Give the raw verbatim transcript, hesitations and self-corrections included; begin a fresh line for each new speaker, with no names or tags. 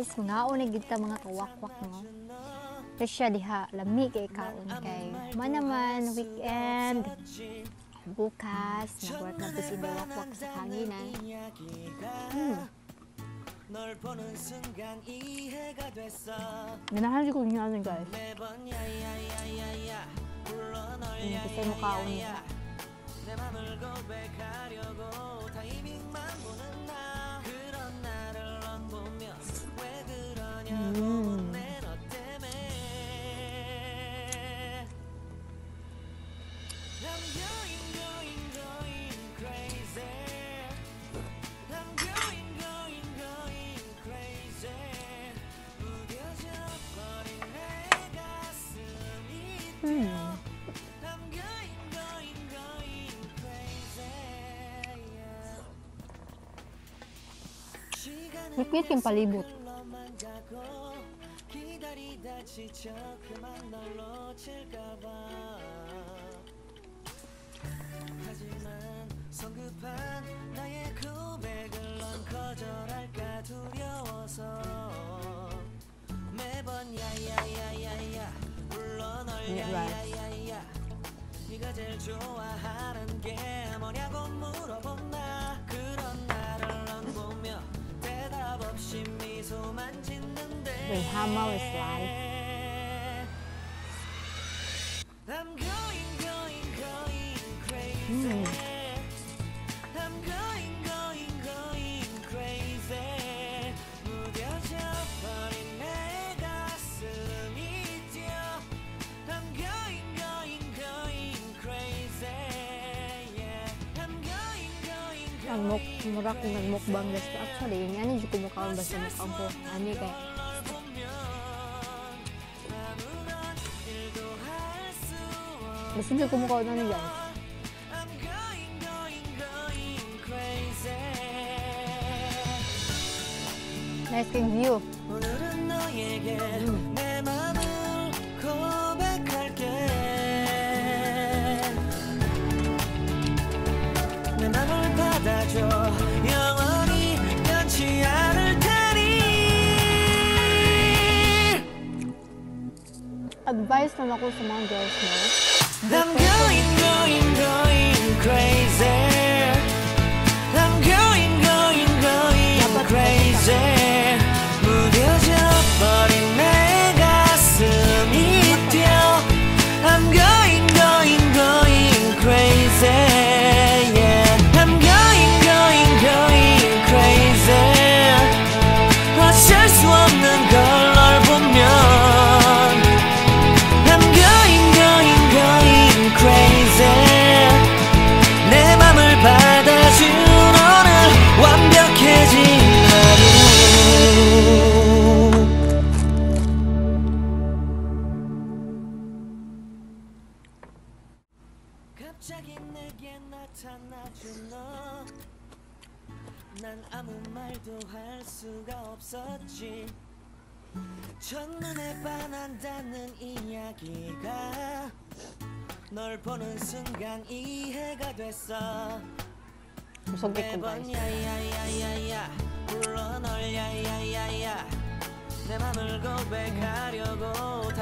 guys, mga una kita mga kawakwak no. Kasi siya diha lami kay kaon kay man naman weekend bukas nag-work na to si wakwak sa hanginan. Hmm. Ganahan ko niya ano guys. Hindi kasi mo kaon niya. Mm. Hmm. Higpit yung palibot.
네가 제일 좋아하는 게 뭐냐고 물어본다. 그런 나를 넌 보며 대답 없이 미소만 짓는데
Wait, how much is life?
I'm going, going, going crazy.
Mm.
I'm going, going, going crazy. 무뎌져 버린 내 가슴이 뛰어. I'm going, going, going crazy. Yeah. I'm going, going,
Ang muk, mura kong nagmukbang guys. Actually, yun yan yung kumukaon basta mukhaon ko. Ano kay basta yung kumukaon ano guys.
I'm going, going, going crazy.
Nice king view.
오늘은 너에게 내 맘을 고백할게. 내 맘을 받아줘. 영원히 변치 않을 테니.
Advice naman ako sa mga girls mo.
I'm going, going, going crazy. I'm going, going, going crazy. 무뎌져 버린 내 가슴이 뛰어. I'm going, going, going crazy. Yeah. I'm going, going, going crazy. 어쩔 수 없는 걸 널 보면. I'm going, going, going crazy. 내 맘을 받아준 오늘 완벽해진 하루. 갑자기 내게 나타나준 너. 난 아무 말도 할 수가 없었지. 첫눈에 반한다는 이야기가 널 보는 순간 이해가 됐어.
Musog ko guys.
매번 야야야야야 불러 널 야야야야 내 맘을 고백하려고